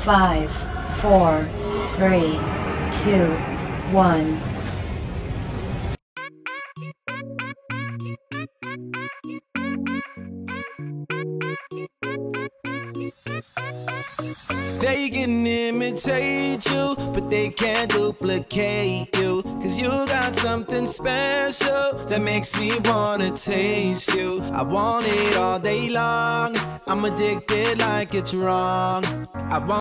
5, 4, 3, 2, 1. They can imitate you, but they can't duplicate you. Cause you got something special that makes me wanna taste you. I want it all day long, I'm addicted like it's wrong. I want